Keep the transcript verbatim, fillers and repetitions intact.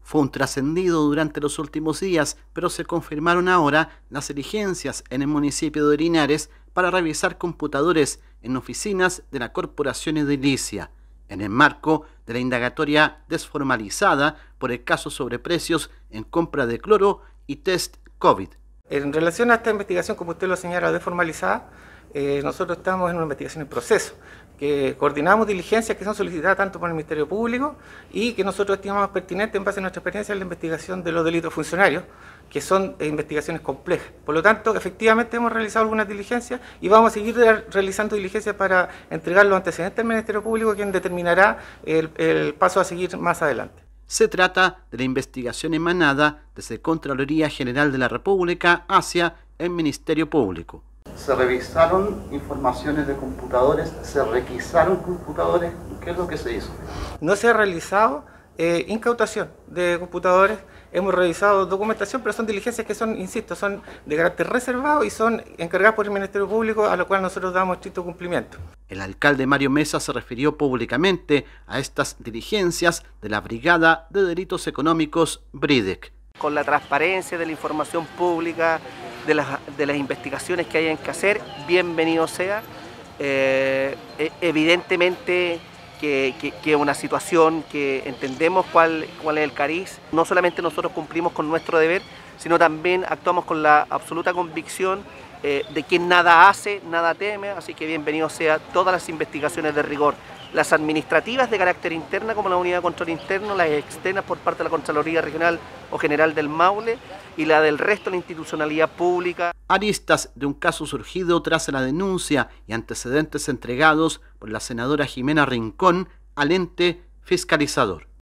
fue un trascendido durante los últimos días, pero se confirmaron ahora las diligencias en el municipio de Linares para revisar computadores en oficinas de la Corporación Edilicia, en el marco de la indagatoria desformalizada por el caso sobre precios en compra de cloro y test COVID. En relación a esta investigación, como usted lo señala, desformalizada, eh, nosotros estamos en una investigación en proceso, que coordinamos diligencias que son solicitadas tanto por el Ministerio Público y que nosotros estimamos pertinente en base a nuestra experiencia en la investigación de los delitos funcionarios, que son eh, investigaciones complejas. Por lo tanto, efectivamente hemos realizado algunas diligencias y vamos a seguir realizando diligencias para entregar los antecedentes al Ministerio Público, quien determinará el, el paso a seguir más adelante. Se trata de la investigación emanada desde Contraloría General de la República hacia el Ministerio Público. Se revisaron informaciones de computadores, se requisaron computadores. ¿Qué es lo que se hizo? No se ha realizado eh, incautación de computadores, hemos revisado documentación, pero son diligencias que son, insisto, son de carácter reservado y son encargadas por el Ministerio Público, a lo cual nosotros damos estricto cumplimiento. El alcalde Mario Mesa se refirió públicamente a estas diligencias de la Brigada de Delitos Económicos BRIDEC. Con la transparencia de la información pública, de las, de las investigaciones que hayan que hacer, bienvenido sea. Eh, evidentemente que, que, que una situación que entendemos cuál, cuál es el cariz, no solamente nosotros cumplimos con nuestro deber, sino también actuamos con la absoluta convicción eh, de que nada hace, nada teme, así que bienvenido sea todas las investigaciones de rigor. Las administrativas de carácter interna, como la Unidad de Control Interno, las externas por parte de la Contraloría Regional o General del Maule y la del resto de la institucionalidad pública. Aristas de un caso surgido tras la denuncia y antecedentes entregados por la senadora Jimena Rincón al ente fiscalizador.